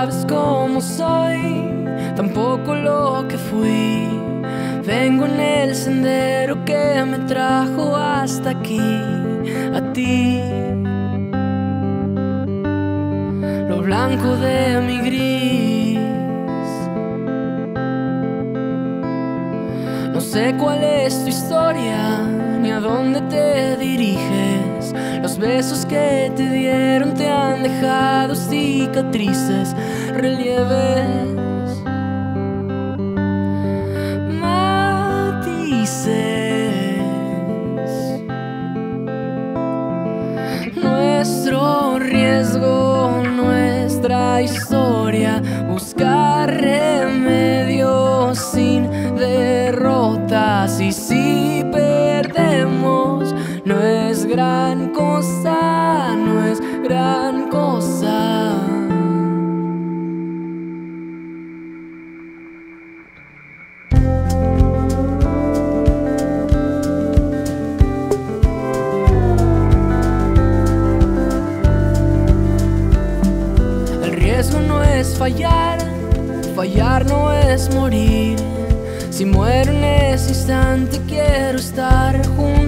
sabes cómo soy, tampoco lo que fui. Vengo en el sendero que me trajo hasta aquí, a ti. Lo blanco de mi gris. No sé cuál es tu historia, ni a dónde te diriges. Los besos que te dieron te han dejado cicatrices, relieves, matices. Nuestro riesgo, nuestra historia, buscar remedios sin derrotas. Y si perdemos, no es gran cosa, no es gran cosa. El riesgo no es fallar, fallar no es morir. Si muero en ese instante quiero estar junto